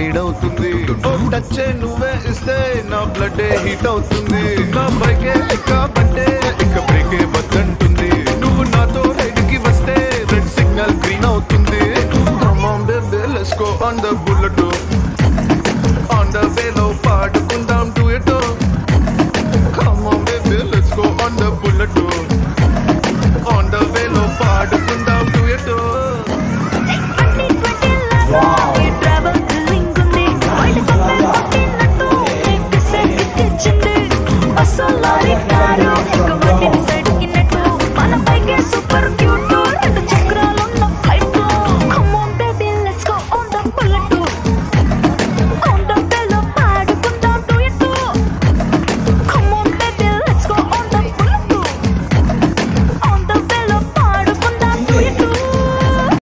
Speed అవుతుంది. Touch నువ్వే ఇస్తే నా బ్లడ్ హీట్ అవుతుంది. నా బైకే ఎక్కబంటే ఇక బ్రేకే వద్దంటుంది. నువ్వు నాతో రైడ్ కి వస్తే రెడ్ సిగ్నల్ గ్రీన్ అవుతుంది. Come on baby let's go on the bullet. On the way లో పాడుకుందాం duet. Come on baby let's go on the bullet. On the way లో పాడుకుందాం duet. Sorry.